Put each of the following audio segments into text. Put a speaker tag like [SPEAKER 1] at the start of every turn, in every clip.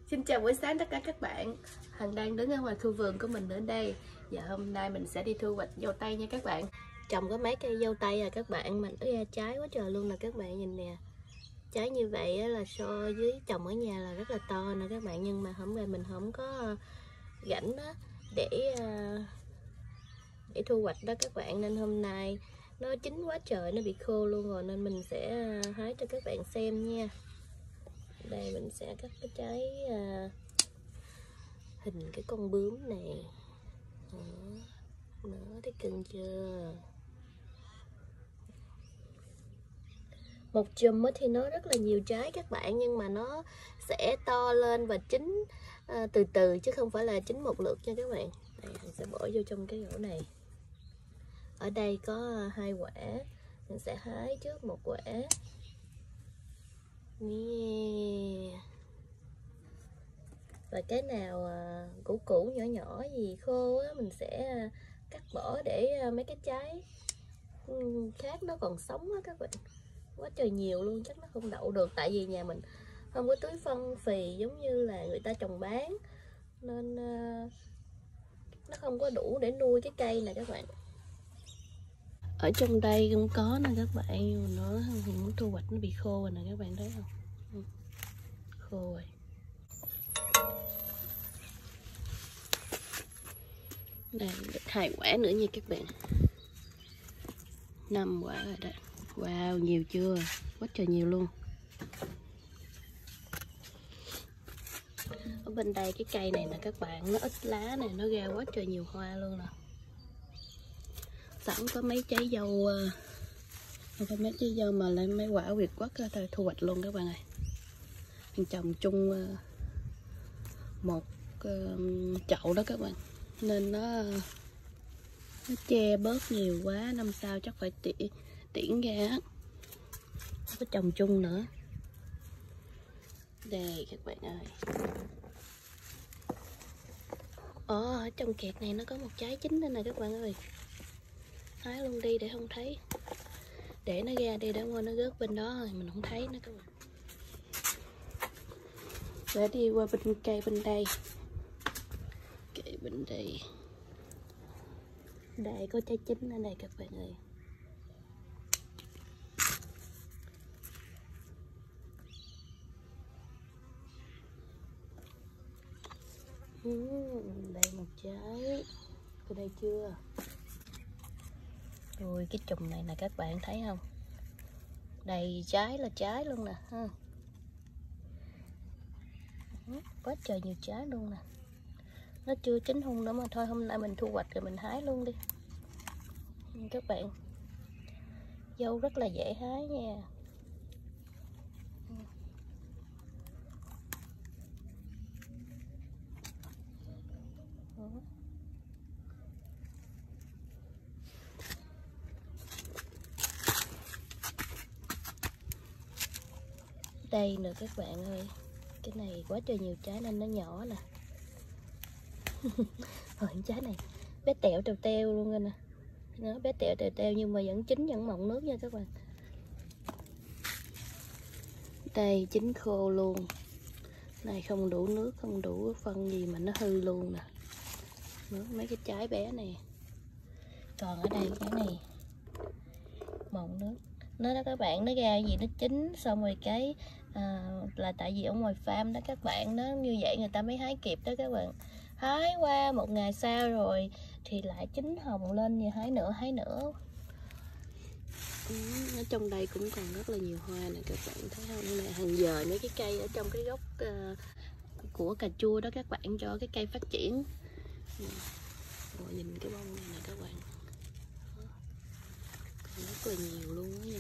[SPEAKER 1] Xin chào buổi sáng tất cả các bạn. Hằng đang đứng ở ngoài khu vườn của mình ở đây. Và hôm nay mình sẽ đi thu hoạch dâu tây nha các bạn. Trồng có mấy cây dâu tây các bạn, mà nó ra trái quá trời luôn nè các bạn, nhìn nè. Trái như vậy là so với trồng ở nhà là rất là to nè các bạn, nhưng mà mình không có rảnh đó để thu hoạch đó các bạn, nên hôm nay nó chín quá trời, nó bị khô luôn rồi, nên mình sẽ hái cho các bạn xem nha. Đây mình sẽ cắt cái trái hình cái con bướm này. Nó thấy cưng chưa? Một chùm thì nó rất là nhiều trái các bạn, nhưng mà nó sẽ to lên và chín từ từ chứ không phải là chín một lượt nha các bạn. Đây, mình sẽ bỏ vô trong cái rổ này. Ở đây có 2 quả, mình sẽ hái trước một quả. Yeah. Và cái nào củ củ nhỏ nhỏ gì khô á, mình sẽ cắt bỏ để mấy cái trái khác nó còn sống á các bạn. Quá trời nhiều luôn, chắc nó không đậu được, tại vì nhà mình không có túi phân phì giống như là người ta trồng bán, nên nó không có đủ để nuôi cái cây này các bạn. Ở trong đây cũng có nè các bạn, nhưng mà nó không thu hoạch, nó bị khô rồi nè các bạn thấy không? Khô rồi. Đây, được 2 quả nữa nha các bạn. 5 quả rồi đó. Wow, nhiều chưa? Quá trời nhiều luôn. Ở bên đây cái cây này nè các bạn, nó ít lá này, nó ra quá trời nhiều hoa luôn nè. Sẵn có mấy trái dâu, không phải mấy trái dâu mà là mấy quả Việt Quất thôi, thu hoạch luôn các bạn ơi. Mình trồng chung một chậu đó các bạn, nên nó che bớt nhiều quá, năm sau chắc phải tiễn ra, không có trồng chung nữa. Đây các bạn ơi. Ở trong kẹt này nó có một trái chín đây nè các bạn ơi. Hái luôn đi để không thấy, để nó ra đi, để qua nó rớt bên đó rồi mình không thấy nó các bạn. Để đi qua bên cây bên đây. Cây bên đây. Đây có trái chín ở đây các bạn ơi. Đây một trái. Ở đây chưa? Ui, cái chùm này nè các bạn thấy không? Đầy trái là trái luôn nè ha. Quá trời nhiều trái luôn nè. Nó chưa chín hun nữa mà thôi, hôm nay mình thu hoạch rồi mình hái luôn đi các bạn. Dâu rất là dễ hái nha. Đây nữa các bạn ơi. Cái này quá trời nhiều trái nên nó nhỏ nè. Rồi trái này bé tẹo teo teo luôn rồi nè. Nó bé tẹo teo teo nhưng mà vẫn chín, vẫn mọng nước nha các bạn. Đây chín khô luôn. Này không đủ nước, không đủ phân gì mà nó hư luôn nè. Mấy cái trái bé này. Còn ở đây cái này mọng nước. Nó đó các bạn, nó ra gì nó chín xong rồi cái là tại vì ở ngoài farm đó các bạn, nó như vậy người ta mới hái kịp đó các bạn. Hái qua một ngày sau rồi thì lại chín hồng lên, như hái nữa. Ở trong đây cũng còn rất là nhiều hoa nè các bạn thấy không? Này hàng giờ mấy cái cây ở trong cái gốc của cà chua đó các bạn, cho cái cây phát triển. Rồi nhìn cái bông này nè các bạn, còn rất là nhiều luôn đó nha.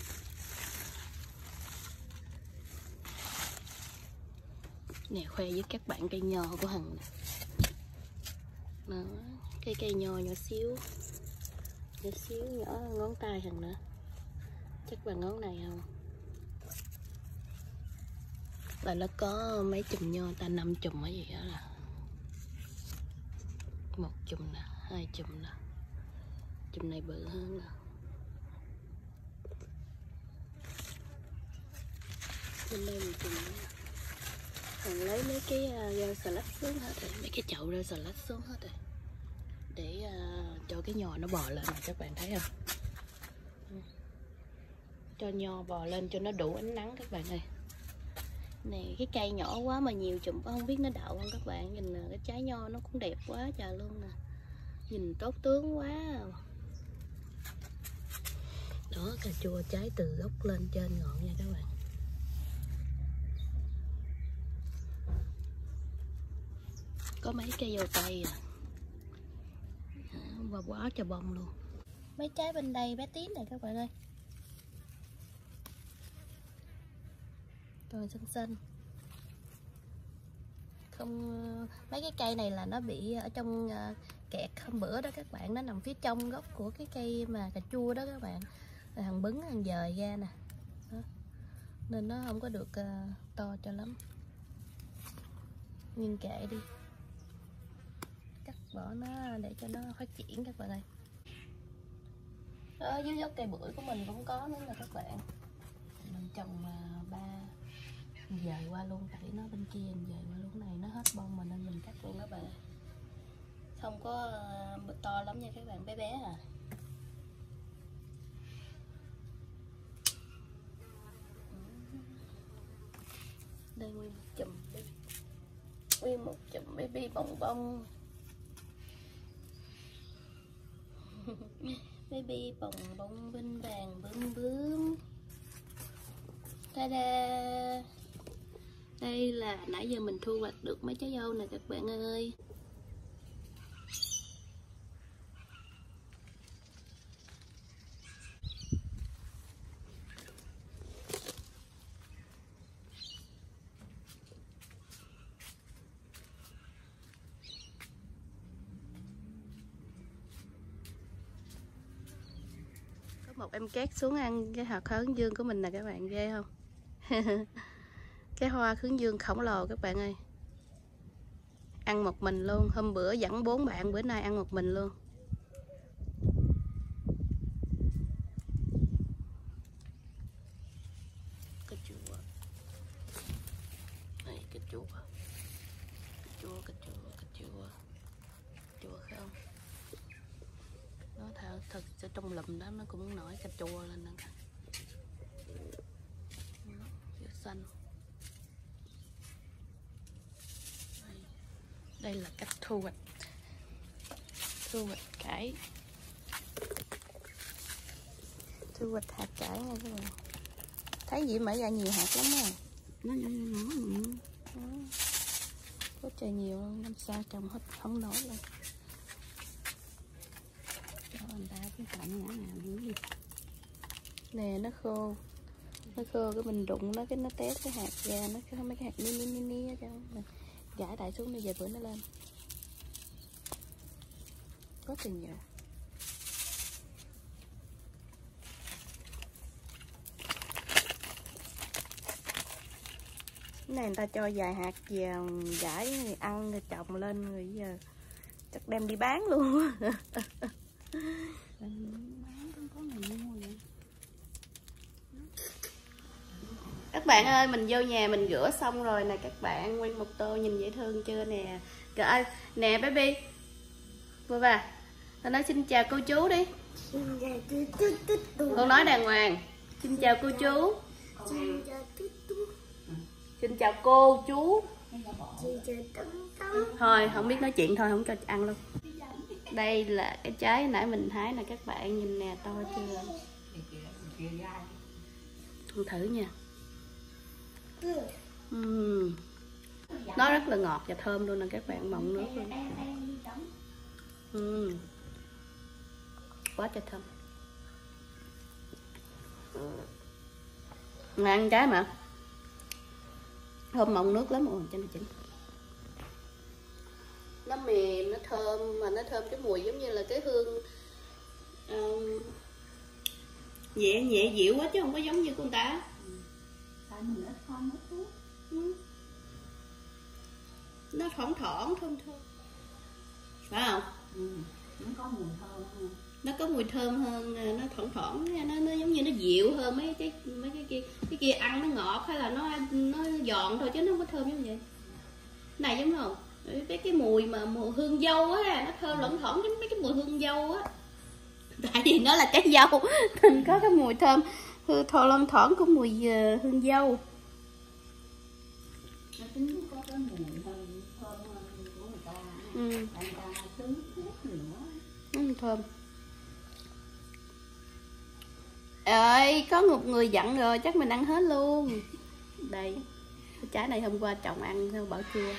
[SPEAKER 1] Nè, khoe với các bạn cây nho của Hằng nè. Đó, cây nho nhỏ xíu nhỏ ngón tay Hằng nữa, chắc bằng ngón này không. Là nó có mấy chùm nho ta, 5 chùm ở gì đó, là 1 chùm nè, 2 chùm nè, chùm này bự hơn nè. Bên đây 1 chùm nữa. Còn lấy mấy cái rau xà lách xuống hết rồi, mấy cái chậu rau xà lách xuống hết rồi, để cho cái nhò nó bò lên này, các bạn thấy không? Cho nho bò lên cho nó đủ ánh nắng các bạn ơi. Nè, cái cây nhỏ quá mà nhiều chùm không biết nó đậu không các bạn. Nhìn nè, cái trái nho nó cũng đẹp quá trời luôn nè, nhìn tốt tướng quá. Đó, cà chua trái từ gốc lên trên ngọn nha các bạn. Có mấy cây dâu tây và quá trời bông luôn. Mấy trái bên đây bé tím này các bạn ơi, toàn xinh xinh. Không, mấy cái cây này là nó bị ở trong kẹt hôm bữa đó các bạn, nó nằm phía trong gốc của cái cây mà cà chua đó các bạn, rồi thằng bứng thằng dời ra nè đó. Nên nó không có được to cho lắm, nhưng kệ đi, cắt bỏ nó để cho nó phát triển các bạn ơi. Ở dưới gốc cây bưởi của mình cũng có nữa nè các bạn, mình trồng 3 dời qua luôn, tại nó bên kia dời qua lúc này nó hết bông mà nên mình cắt luôn đó bạn. Không có to lắm nha các bạn, bé bé à. Đây nguyên một chùm baby bông bông. Baby bông bông bên vàng bướm bướm. Ta-da! Đây là nãy giờ mình thu hoạch được mấy trái dâu nè các bạn ơi. Có một em két xuống ăn cái hạt hướng dương của mình nè các bạn, ghê không? Cái hoa hướng dương khổng lồ các bạn ơi. Ăn một mình luôn, hôm bữa dẫn 4 bạn, bữa nay ăn một mình luôn. Cà chua. Này cà chua. Cà chua không? Nó thật sẽ trong lùm đó nó cũng nổi cà chua lên nè. Xanh. Đây là cách thu hoạch cải, thu hoạch hạt cải nha các bạn. Thấy gì mà ra nhiều hạt lắm á, nó nhỏ có trời nhiều luôn, năm sao trồng hết không nổi luôn. Cho anh ta cái cạnh nhỏ nào đi nè, nó khô cái mình đụng nó cái nó té cái hạt ra, nó có mấy cái hạt mini ở trong mình gãi đại xuống đi, về bữa nó lên có tiền nhiều. Cái này người ta cho vài hạt vào gãi rồi ăn rồi trồng lên rồi giờ chắc đem đi bán luôn. Các bạn ơi, mình vô nhà mình rửa xong rồi nè các bạn, nguyên một tô nhìn dễ thương chưa nè. Rồi nè baby vừa vào, tao nói xin chào cô chú đi. Con nói đàng hoàng, xin chào cô chú. Xin chào cô chú. Thôi không biết nói chuyện thôi, không cho ăn luôn. Đây là cái trái nãy mình hái nè các bạn, nhìn nè, to chưa? Con thử nha. Nó rất là ngọt và thơm luôn nè các bạn, mọng nước luôn. Quá trời thơm. Ăn trái mà thơm mọng nước lắm. Ồ, cho này chỉnh. Nó mềm, nó thơm, mà nó thơm cái mùi giống như là cái hương nhẹ dịu quá chứ không có giống như con ta. Nó thoảng thơm phải không?
[SPEAKER 2] Nó có mùi thơm hơn.
[SPEAKER 1] Nó có mùi thơm hơn, nó thoảng nó giống như nó dịu hơn mấy cái kia ăn nó ngọt hay là nó giòn thôi chứ nó không có thơm như vậy. Này giống không? Cái mùi mà mùi hương dâu á, nó thơm lẫn thỏn giống mấy cái mùi hương dâu á. Tại vì nó là trái dâu nên có cái mùi thơm thô lon thoảng của mùi hương dâu.
[SPEAKER 2] Nó tính có cái mùi thơm thơm của người ta. Người ta tưới thuốc nữa.
[SPEAKER 1] Thơm. Ơi, có một người dặn rồi, chắc mình ăn hết luôn. Đây, cái trái này hôm qua chồng ăn theo bảo chua.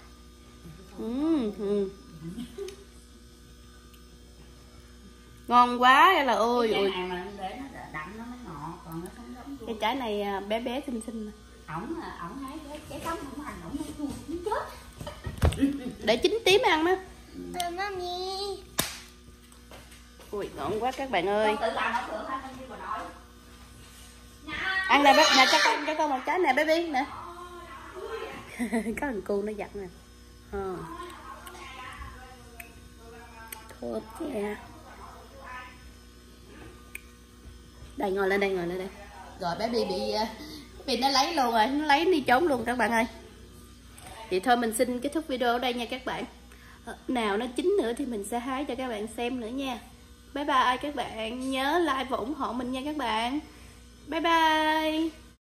[SPEAKER 1] Ngon quá là ôi
[SPEAKER 2] cái
[SPEAKER 1] ôi.
[SPEAKER 2] này mà để nó đậm nó mới ngọt, còn nó không giống chua.
[SPEAKER 1] Cái trái này bé bé xinh xinh.
[SPEAKER 2] Ổng hái cái tóc không ăn, ổng chua cũng chết.
[SPEAKER 1] Để chín tím ăn đó.
[SPEAKER 3] Mami.
[SPEAKER 1] Ui ngon quá các bạn ơi.
[SPEAKER 2] Tự làm ở cửa hay đi bà nội.
[SPEAKER 1] Ăn nè bé, nè cho con một trái nè baby nè. Có thằng cu nó giặt nè. Thơm nha. Đây ngồi lên đây, ngồi lên đây. Rồi bé bị nó lấy luôn rồi, nó lấy đi trốn luôn các bạn ơi. Vậy thôi mình xin kết thúc video ở đây nha các bạn. Nào nó chín nữa thì mình sẽ hái cho các bạn xem nữa nha. Bye bye các bạn, nhớ like và ủng hộ mình nha các bạn. Bye bye.